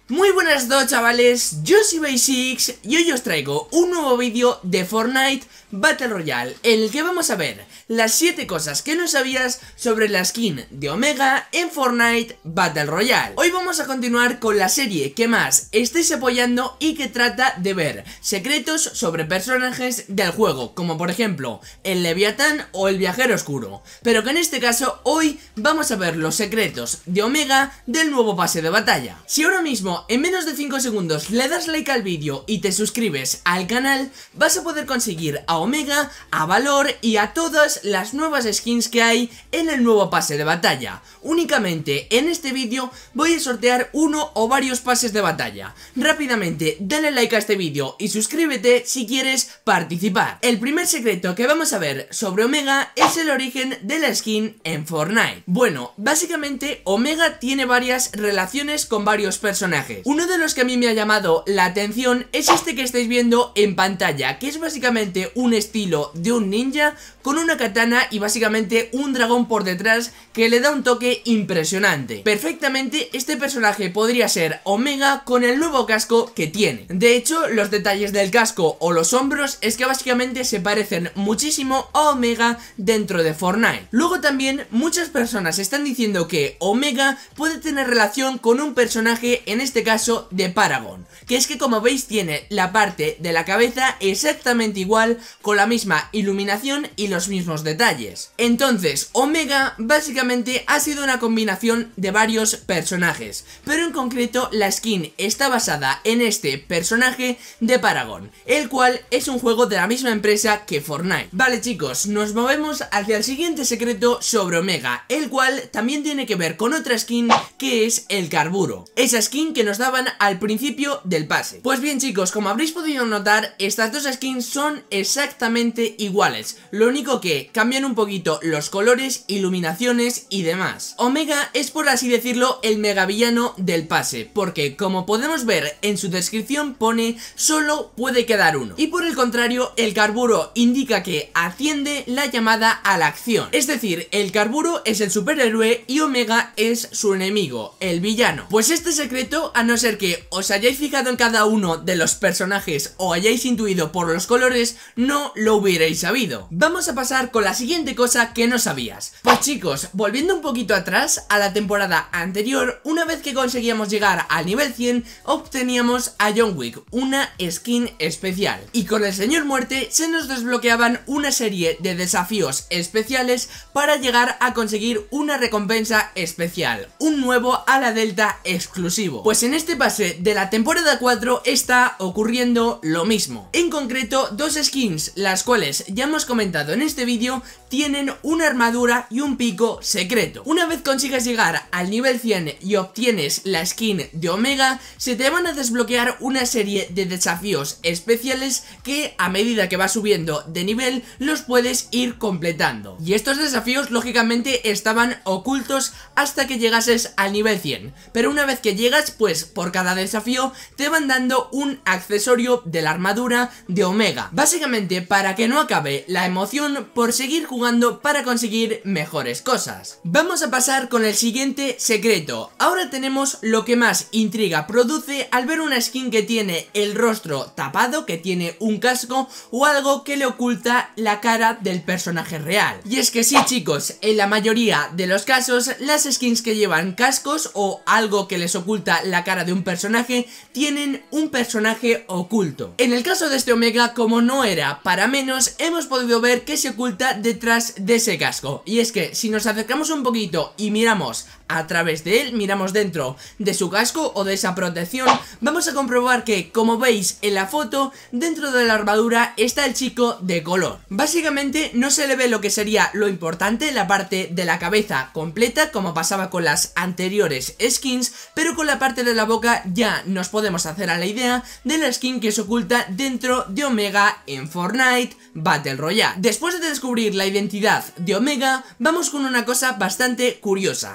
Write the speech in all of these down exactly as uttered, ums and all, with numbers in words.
Muy buenas a todos, chavales, yo soy Basics y hoy os traigo un nuevo vídeo de Fortnite Battle Royale, en el que vamos a ver las siete cosas que no sabías sobre la skin de Omega en Fortnite Battle Royale. Hoy vamos a continuar con la serie que más estáis apoyando y que trata de ver secretos sobre personajes del juego, como por ejemplo el Leviatán o el Viajero Oscuro, pero que en este caso hoy vamos a ver los secretos de Omega del nuevo pase de batalla. Si ahora mismo en menos de cinco segundos le das like al vídeo y te suscribes al canal, vas a poder conseguir a Omega, a Valor y a todas las nuevas skins que hay en el nuevo pase de batalla. Únicamente en este vídeo voy a sortear uno o varios pases de batalla. Rápidamente dale like a este vídeo y suscríbete si quieres participar. El primer secreto que vamos a ver sobre Omega es el origen de la skin en Fortnite. Bueno, básicamente Omega tiene varias relaciones con varios personajes. Uno de los que a mí me ha llamado la atención es este que estáis viendo en pantalla, que es básicamente un estilo de un ninja con una katana y básicamente un dragón por detrás que le da un toque impresionante. Perfectamente este personaje podría ser Omega con el nuevo casco que tiene. De hecho, los detalles del casco o los hombros es que básicamente se parecen muchísimo a Omega dentro de Fortnite. Luego también muchas personas están diciendo que Omega puede tener relación con un personaje, en este caso de Paragon, que es que como veis tiene la parte de la cabeza exactamente igual, con la misma iluminación y los mismos detalles. Entonces Omega básicamente ha sido una combinación de varios personajes, pero en concreto la skin está basada en este personaje de Paragon, el cual es un juego de la misma empresa que Fortnite. Vale chicos, nos movemos hacia el siguiente secreto sobre Omega, el cual también tiene que ver con otra skin que es el Carburo, esa skin que nos daban al principio del pase. Pues bien chicos, como habréis podido notar, estas dos skins son exactamente iguales, lo único que cambian un poquito los colores, iluminaciones y demás. Omega es, por así decirlo, el megavillano del pase, porque como podemos ver en su descripción pone solo puede quedar uno, y por el contrario el Carburo indica que atiende la llamada a la acción, es decir, el Carburo es el superhéroe y Omega es su enemigo, el villano. Pues este secreto, a no ser que os hayáis fijado en cada uno de los personajes o hayáis intuido por los colores, no lo hubierais sabido. Vamos a pasar con la siguiente cosa que no sabías. Pues chicos, volviendo un poquito atrás a la temporada anterior, una vez que conseguíamos llegar al nivel cien, obteníamos a John Wick, una skin especial, y con el Señor Muerte se nos desbloqueaban una serie de desafíos especiales para llegar a conseguir una recompensa especial, un nuevo ala delta exclusivo. Pues en este pase de la temporada cuatro está ocurriendo lo mismo. En concreto, dos skins, las cuales ya hemos comentado en este vídeo, tienen una armadura y un pico secreto. Una vez consigas llegar al nivel cien y obtienes la skin de Omega, se te van a desbloquear una serie de desafíos especiales que a medida que vas subiendo de nivel los puedes ir completando. Y estos desafíos lógicamente estaban ocultos hasta que llegases al nivel cien, pero una vez que llegas, pues por cada desafío te van dando un accesorio de la armadura de Omega, básicamente para que no acabe la emoción por seguir jugando para conseguir mejores cosas. Vamos a pasar con el siguiente secreto. Ahora tenemos lo que más intriga produce al ver una skin que tiene el rostro tapado, que tiene un casco o algo que le oculta la cara del personaje real. Y es que sí chicos, en la mayoría de los casos las skins que llevan cascos o algo que les oculta la cara de un personaje tienen un personaje oculto. En el caso de este Omega, como no era para menos, hemos podido ver que se oculta detrás de ese casco. Y es que si nos acercamos un poquito y miramos a través de él, miramos dentro de su casco o de esa protección, vamos a comprobar que, como veis en la foto, dentro de la armadura está el chico de color. Básicamente no se le ve lo que sería lo importante, la parte de la cabeza completa, como pasaba con las anteriores skins, pero con la parte de la boca ya nos podemos hacer a la idea de la skin que se oculta dentro de Omega en Fortnite Battle Royale. Después de descubrir la identidad de Omega, vamos con una cosa bastante curiosa. Básicamente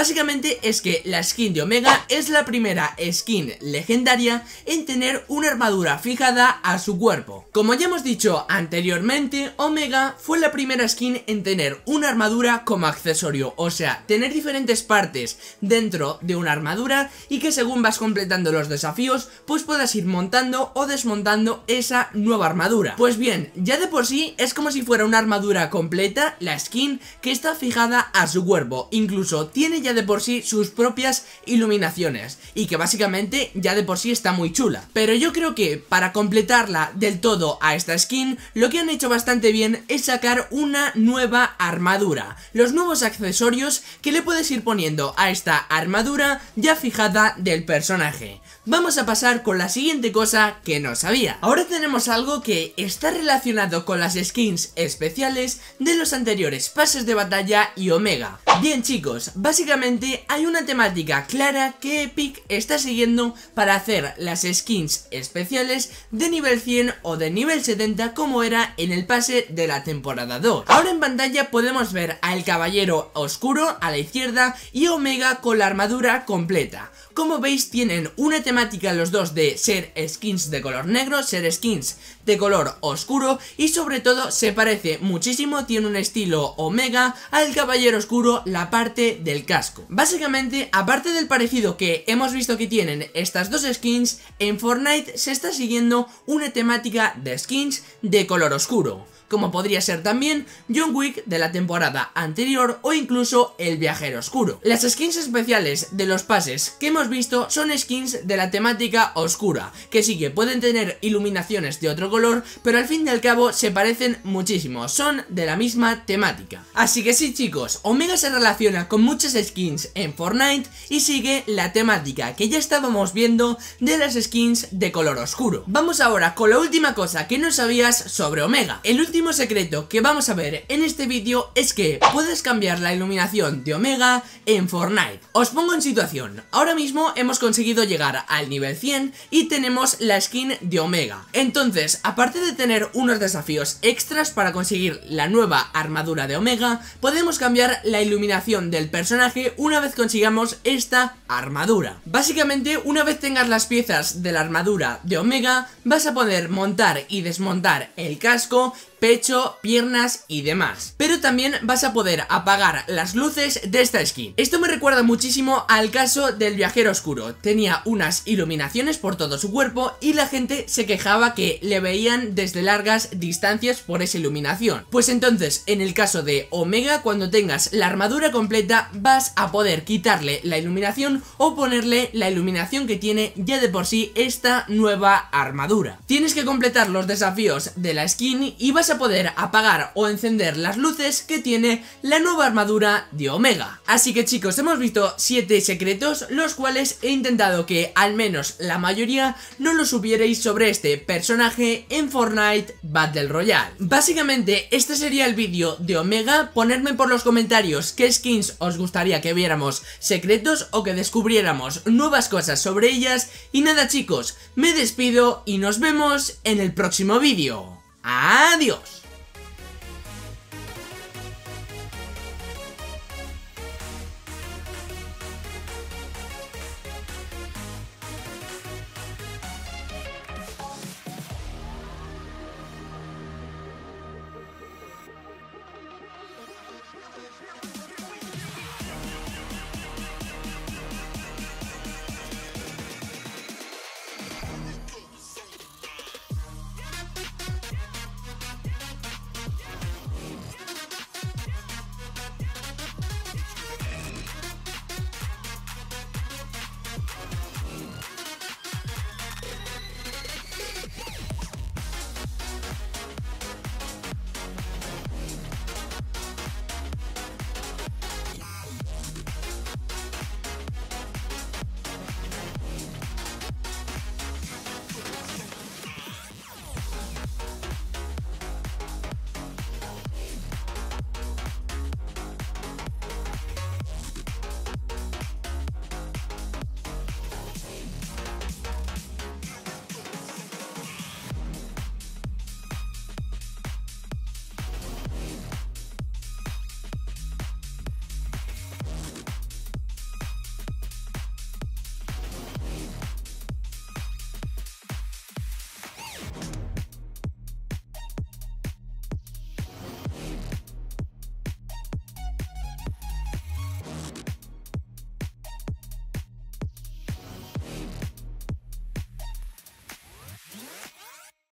Básicamente es que la skin de Omega es la primera skin legendaria en tener una armadura fijada a su cuerpo. Como ya hemos dicho anteriormente, Omega fue la primera skin en tener una armadura como accesorio, o sea, tener diferentes partes dentro de una armadura y que según vas completando los desafíos, pues puedas ir montando o desmontando esa nueva armadura. Pues bien, ya de por sí es como si fuera una armadura completa la skin que está fijada a su cuerpo, incluso tiene ya de por sí sus propias iluminaciones y que básicamente ya de por sí está muy chula. Pero yo creo que para completarla del todo a esta skin, lo que han hecho bastante bien es sacar una nueva armadura, los nuevos accesorios que le puedes ir poniendo a esta armadura ya fijada del personaje. Vamos a pasar con la siguiente cosa que no sabía. Ahora tenemos algo que está relacionado con las skins especiales de los anteriores pases de batalla y Omega. Bien chicos, básicamente hay una temática clara que Epic está siguiendo para hacer las skins especiales de nivel cien o de nivel setenta como era en el pase de la temporada dos. Ahora en pantalla podemos ver al Caballero Oscuro a la izquierda y Omega con la armadura completa. Como veis tienen una temática los dos de ser skins de color negro, ser skins de color oscuro y sobre todo se parece muchísimo, tiene un estilo Omega al Caballero Oscuro la parte del casco. Básicamente, aparte del parecido que hemos visto que tienen estas dos skins, en Fortnite se está siguiendo una temática de skins de color oscuro, como podría ser también John Wick de la temporada anterior o incluso el Viajero Oscuro. Las skins especiales de los pases que hemos visto son skins de la temática oscura, que sí que pueden tener iluminaciones de otro color, pero al fin y al cabo se parecen muchísimo, son de la misma temática. Así que sí chicos, Omega se relaciona con muchas skins en Fortnite y sigue la temática que ya estábamos viendo de las skins de color oscuro. Vamos ahora con la última cosa que no sabías sobre Omega. El último El último secreto que vamos a ver en este vídeo es que puedes cambiar la iluminación de Omega en Fortnite. Os pongo en situación, ahora mismo hemos conseguido llegar al nivel cien y tenemos la skin de Omega. Entonces, aparte de tener unos desafíos extras para conseguir la nueva armadura de Omega, podemos cambiar la iluminación del personaje una vez consigamos esta armadura. Básicamente, una vez tengas las piezas de la armadura de Omega, vas a poder montar y desmontar el casco, pecho, piernas y demás. Pero también vas a poder apagar las luces de esta skin. Esto me recuerda muchísimo al caso del Viajero Oscuro. Tenía unas iluminaciones por todo su cuerpo y la gente se quejaba que le veían desde largas distancias por esa iluminación. Pues entonces, en el caso de Omega, cuando tengas la armadura completa, vas a poder quitarle la iluminación o ponerle la iluminación que tiene ya de por sí esta nueva armadura. Tienes que completar los desafíos de la skin y vas a poder apagar o encender las luces que tiene la nueva armadura de Omega. Así que chicos, hemos visto siete secretos, los cuales he intentado que al menos la mayoría no lo supierais sobre este personaje en Fortnite Battle Royale. Básicamente este sería el vídeo de Omega. Ponedme por los comentarios qué skins os gustaría que viéramos secretos o que descubriéramos nuevas cosas sobre ellas. Y nada chicos, me despido y nos vemos en el próximo vídeo. ¡Adiós!